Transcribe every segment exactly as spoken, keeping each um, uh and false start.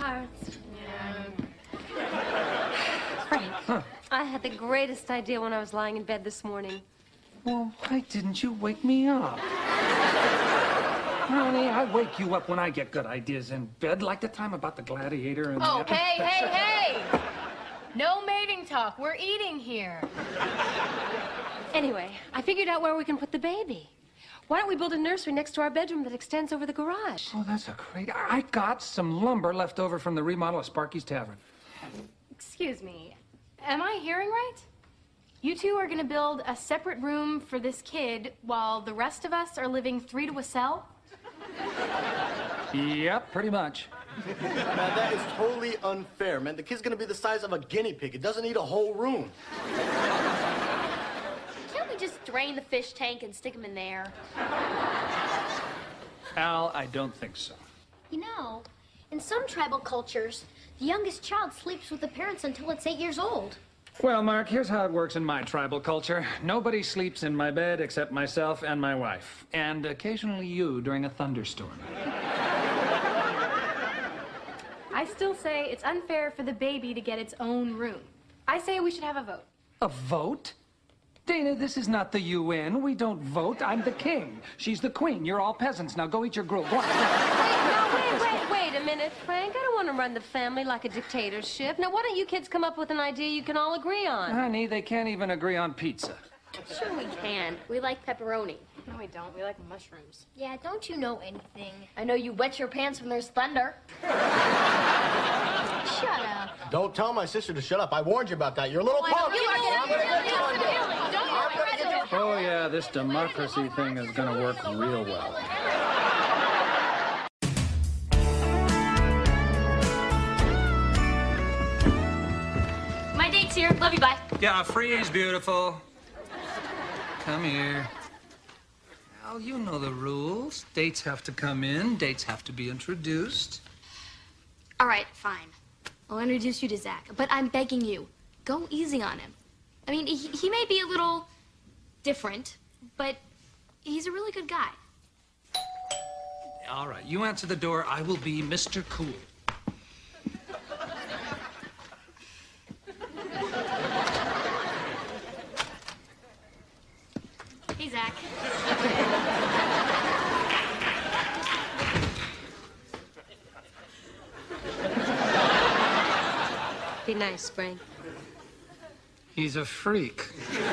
sweethearts. Yeah. Frank, Huh. I had the greatest idea when I was lying in bed this morning. Well, why didn't you wake me up? Honey, I wake you up when I get good ideas in bed, like the time about the gladiator and Oh, the... hey, hey, hey! No mating talk. We're eating here. Anyway, I figured out where we can put the baby. Why don't we build a nursery next to our bedroom that extends over the garage? Oh, that's a great... I got some lumber left over from the remodel of Sparky's Tavern. Excuse me. Am I hearing right? You two are going to build a separate room for this kid while the rest of us are living three to a cell? Yep, pretty much. Man, that is totally unfair, man. The kid's gonna be the size of a guinea pig. It doesn't need a whole room. Can't we just drain the fish tank and stick him in there? Al, I don't think so. You know, in some tribal cultures, the youngest child sleeps with the parents until it's eight years old. Well, Mark, here's how it works in my tribal culture. Nobody sleeps in my bed except myself and my wife. And occasionally you during a thunderstorm. I still say it's unfair for the baby to get its own room. I say we should have a vote. A vote? Dana, this is not the U N. We don't vote. I'm the king. She's the queen. You're all peasants. Now go eat your gruel. Go on. Wait, no, wait, wait, wait a minute, Frank. I don't want to run the family like a dictatorship. Now, why don't you kids come up with an idea you can all agree on? Honey, they can't even agree on pizza. Sure we can. We like pepperoni. No, we don't. We like mushrooms. Yeah, don't you know anything? I know you wet your pants when there's thunder. Shut up. Don't tell my sister to shut up. I warned you about that. You're a little Oh, punk. you are I'm gonna get you one day. Don't worry. Oh, yeah, this democracy thing is going to work real well. My date's here. Love you, bye. Yeah, freeze, beautiful. Come here. Al, you know the rules. Dates have to come in. Dates have to be introduced. All right, fine. I'll introduce you to Zach, but I'm begging you, go easy on him. I mean, he, he may be a little different, but he's a really good guy. All right, you answer the door. I will be Mister Cool. Hey, Zach. Be nice, Frank. He's a freak.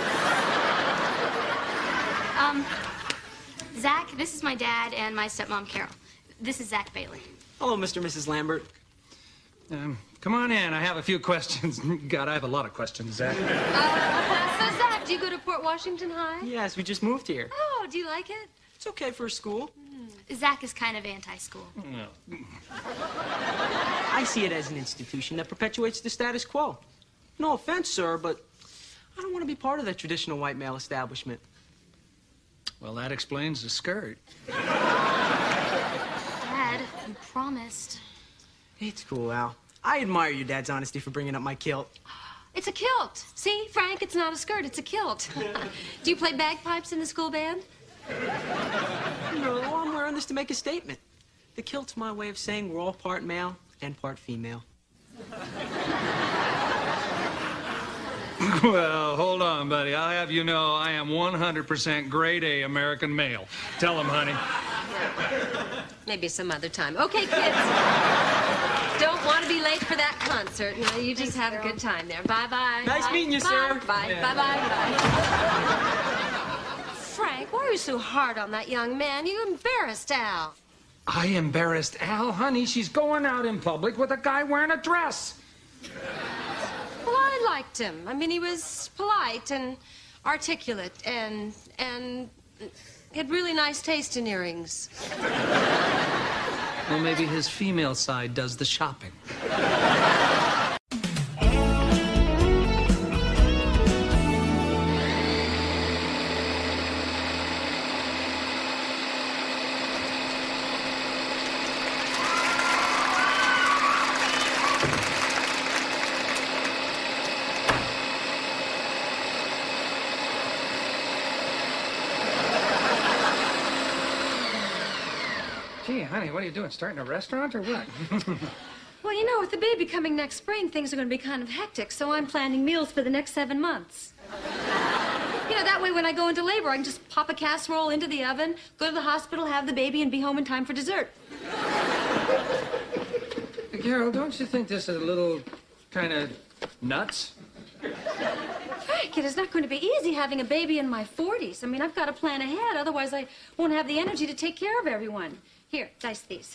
Um, Zach, this is my dad and my stepmom, Carol. This is Zach Bailey. Hello, Mister and Missus Lambert. Um, come on in. I have a few questions. God, I have a lot of questions, Zach. Uh, so, Zach, do you go to Port Washington High? Yes, we just moved here. Oh, do you like it? It's okay for a school. Zach is kind of anti-school. No. I see it as an institution that perpetuates the status quo. No offense, sir, but I don't want to be part of that traditional white male establishment. Well, that explains the skirt. Dad, you promised. It's cool, Al. I admire your dad's honesty for bringing up my kilt. It's a kilt. See, Frank, it's not a skirt, it's a kilt. Do you play bagpipes in the school band? No, I'm wearing this to make a statement. The kilt's my way of saying we're all part male and part female. Well, hold on, buddy. I'll have you know I am one hundred percent grade A American male. Tell him, honey. Maybe some other time. Okay, kids. Don't want to be late for that concert. No, you just have a good time there. Bye-bye. Nice Bye. meeting you, Bye. sir. Bye. Yeah. Bye-bye. Frank, why are you so hard on that young man? You embarrassed Al. I embarrassed Al, honey. She's going out in public with a guy wearing a dress. Well, I liked him. I mean, he was polite and articulate and and had really nice taste in earrings. Well, maybe his female side does the shopping. Gee, honey, what are you doing? Starting a restaurant or what? Well, you know, with the baby coming next spring, things are going to be kind of hectic, so I'm planning meals for the next seven months. You know, that way when I go into labor, I can just pop a casserole into the oven, go to the hospital, have the baby, and be home in time for dessert. Hey, Carol, don't you think this is a little kind of nuts? Frank, it is not going to be easy having a baby in my forties. I mean, I've got to plan ahead, otherwise I won't have the energy to take care of everyone. Here, dice these.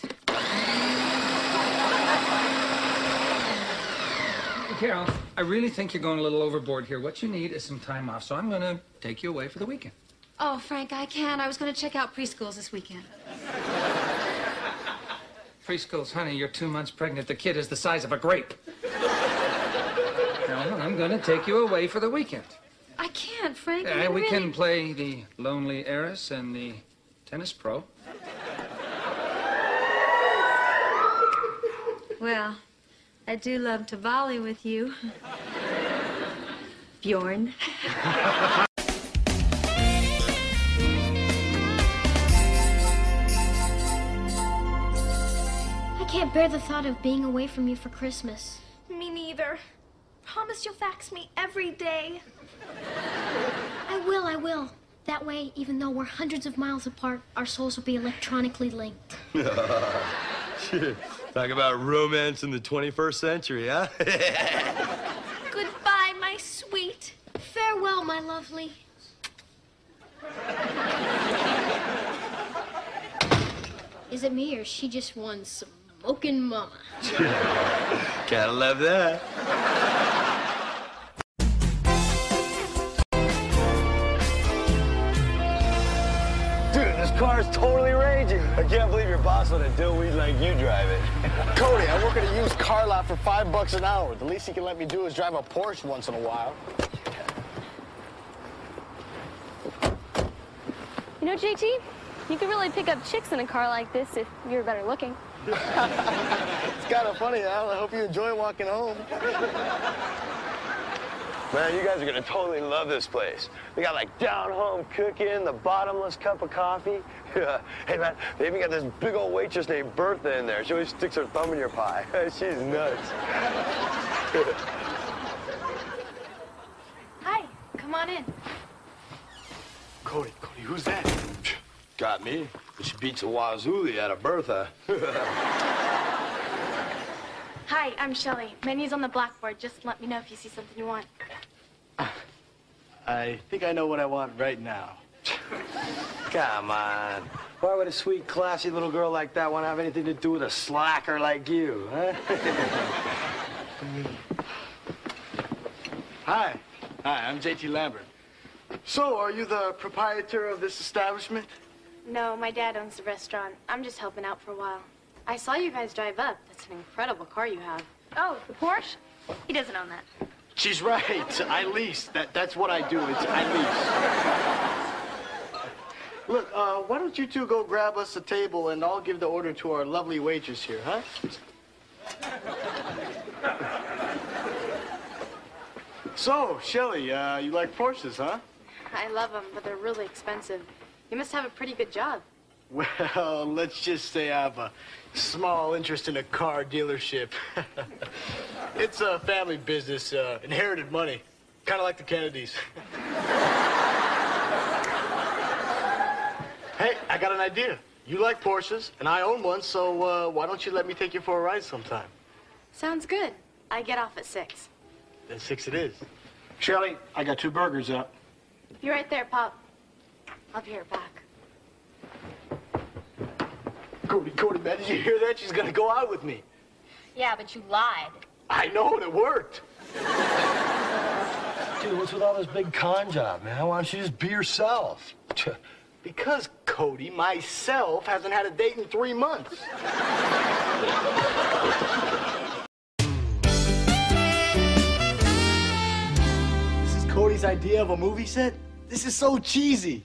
Carol, I really think you're going a little overboard here. What you need is some time off, so I'm going to take you away for the weekend. Oh, Frank, I can't. I was going to check out preschools this weekend. Preschools, honey, you're two months pregnant. The kid is the size of a grape. No, I'm going to take you away for the weekend. I can't, Frank. I Uh, mean, we really... can play the Lonely Heiress and the Tennis Pro. Well, I do love to volley with you. Bjorn. I can't bear the thought of being away from you for Christmas. Me neither. Promise you'll fax me every day. I will, I will. That way, even though we're hundreds of miles apart, our souls will be electronically linked. Talk about romance in the twenty-first century, huh? Goodbye, my sweet. Farewell, my lovely. Is it me or is she just one smoking mama? Gotta love that. Car is totally raging. I can't believe your boss let a dillweed like you drive it. Cody, I work at a used car lot for five bucks an hour. The least he can let me do is drive a Porsche once in a while. You know, J T, you could really pick up chicks in a car like this if you were better looking. It's kind of funny, Al. I hope you enjoy walking home. Man, you guys are gonna totally love this place. We got like down-home cooking, the bottomless cup of coffee. Yeah. Hey, man, they even got this big old waitress named Bertha in there. She always sticks her thumb in your pie. She's nuts. Hi, come on in. Cody, Cody, who's that? Got me. She beats a wazoolie out of Bertha. Hi, I'm Shelly. Menu's on the blackboard. Just let me know if you see something you want. I think I know what I want right now. Come on. Why would a sweet, classy little girl like that want to have anything to do with a slacker like you, huh? Hi. Hi, I'm J T Lambert. So, are you the proprietor of this establishment? No, my dad owns the restaurant. I'm just helping out for a while. I saw you guys drive up. That's an incredible car you have. Oh, the Porsche? He doesn't own that. She's right. I lease. That, that's what I do. It's I lease. Look, uh, why don't you two go grab us a table and I'll give the order to our lovely waitress here, huh? So, Shelly, uh, you like Porsches, huh? I love them, but they're really expensive. You must have a pretty good job. Well, let's just say I have a small interest in a car dealership. It's a family business, uh, inherited money, kind of like the Kennedys. Hey, I got an idea. You like Porsches, and I own one, so uh, why don't you let me take you for a ride sometime? Sounds good. I get off at six. Then six it is. Shelly, I got two burgers up. Be right there, Pop. I'll be right back. Cody, Cody, man, did you hear that? She's gonna go out with me. Yeah, but you lied. I know, and it worked. Dude, what's with all this big con job, man? Why don't you just be yourself? Because, Cody, myself hasn't had a date in three months. This is Cody's idea of a movie set? This is so cheesy.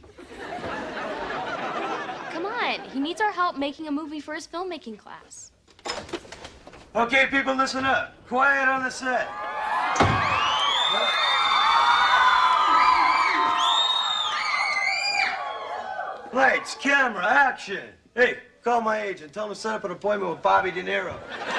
Come on. He needs our help making a movie for his filmmaking class. Okay, people, listen up. Quiet on the set. Lights, camera, action. Hey, Call my agent. Tell him to set up an appointment with Bobby De Niro.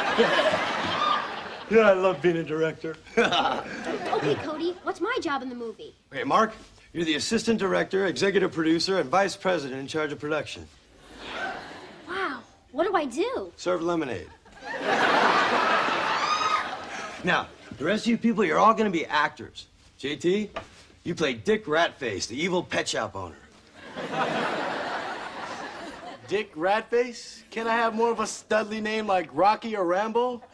Yeah, I love being a director. Okay, Cody, what's my job in the movie? Okay, Mark, you're the assistant director, executive producer, and vice president in charge of production. Wow, what do I do? Serve lemonade. Now, the rest of you people, you're all gonna be actors. J T, you play Dick Ratface, the evil pet shop owner. Dick Ratface? Can I have more of a studly name like Rocky or Rambo?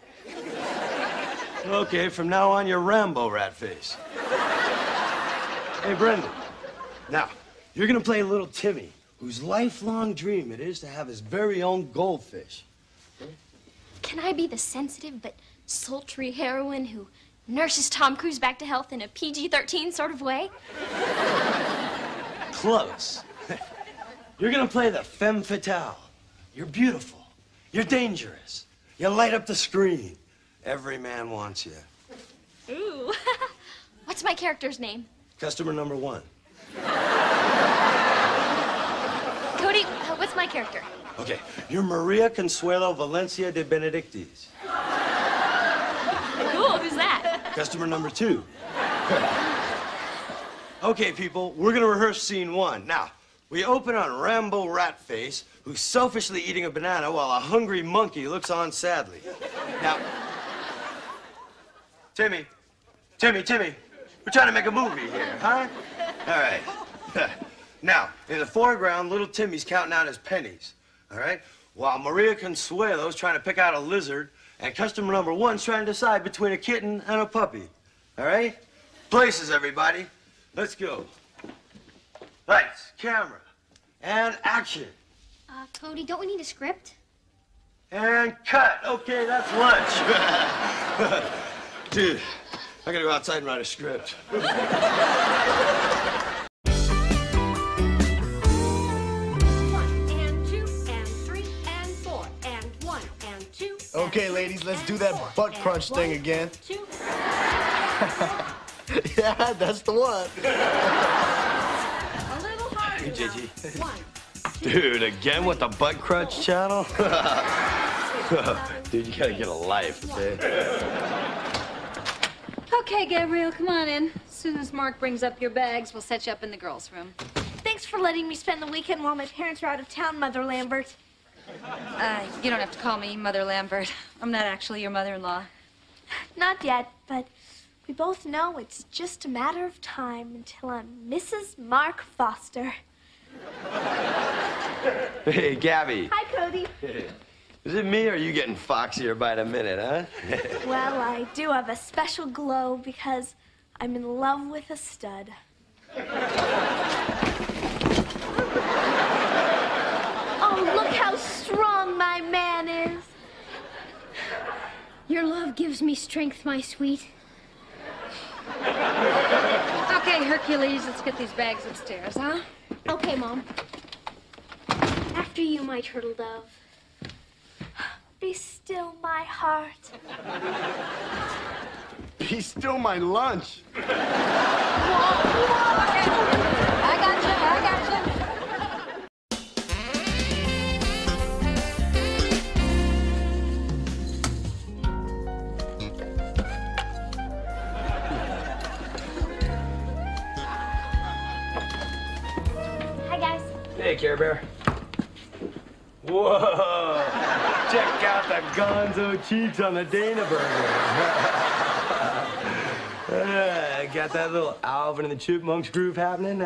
Okay, from now on, you're Rambo Ratface. Hey, Brendan. Now, you're gonna play little Timmy, whose lifelong dream it is to have his very own goldfish. Can I be the sensitive but sultry heroine who nurses Tom Cruise back to health in a P G thirteen sort of way? Close. You're gonna play the femme fatale. You're beautiful. You're dangerous. You light up the screen. Every man wants you. Ooh. What's my character's name? Customer number one. Cody, uh, what's my character? Okay, you're Maria Consuelo Valencia de Benedictis. Cool, who's that? Customer number two. Okay, people, we're gonna rehearse scene one. Now, we open on Rambo Ratface, who's selfishly eating a banana while a hungry monkey looks on sadly. Now, Timmy, Timmy, Timmy, we're trying to make a movie here, huh? All right. Now, in the foreground, little Timmy's counting out his pennies, all right? While Maria Consuelo's trying to pick out a lizard, and customer number one's trying to decide between a kitten and a puppy, all right? Places, everybody. Let's go. Lights, camera, and action. Uh, Cody, don't we need a script? And cut. Okay, that's lunch. Dude, I gotta go outside and write a script. One and two and three and four and one and two. Okay, ladies, let's do that butt crunch thing again. Two. Yeah, that's the one. A little harder. Hey, J G. now. One. Dude, again with the butt crunch channel? Dude, you gotta get a life, okay? Okay, Gabrielle, come on in. As soon as Mark brings up your bags, we'll set you up in the girls' room. Thanks for letting me spend the weekend while my parents are out of town, Mother Lambert. Uh, you don't have to call me Mother Lambert. I'm not actually your mother-in-law. Not yet, but we both know it's just a matter of time until I'm Missus Mark Foster. Hey, Gabby. Hi, Cody. Is it me or are you getting foxier by the minute, huh? Well, I do have a special glow because I'm in love with a stud. Oh, look how strong my man is. Your love gives me strength, my sweet. Okay, Hercules, let's get these bags upstairs, huh? Okay, Mom. After you, my turtle dove. Be still, my heart. Be still my lunch. I got you, I got you. Hi, guys. Hey, Care Bear. Whoa! Check out the gonzo cheeks on the Dana burger. uh, got that little Alvin and the Chipmunks groove happening.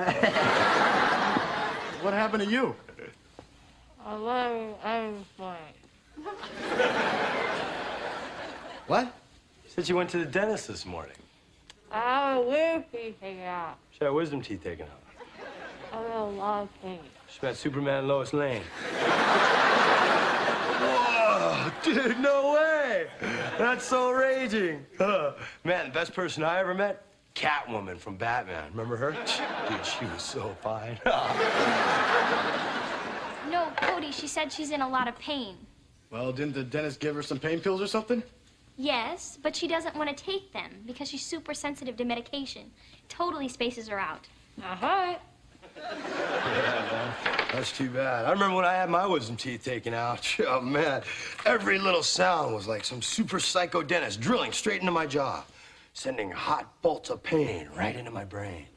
What happened to you? I love everything. What? Said you went to the dentist this morning. I have a weird teeth taken out. She had wisdom teeth taken out. I have a lot of pain. She met Superman and Lois Lane. Whoa, dude, no way! That's so raging. Uh, man, the best person I ever met, Catwoman from Batman. Remember her? Dude, she was so fine. No, Cody, she said she's in a lot of pain. Well, didn't the dentist give her some pain pills or something? Yes, but she doesn't want to take them because she's super sensitive to medication. Totally spaces her out. Uh-huh. Yeah, That's too bad. I remember when I had my wisdom teeth taken out. Oh, man. Every little sound was like some super psycho dentist drilling straight into my jaw, sending hot bolts of pain right into my brain.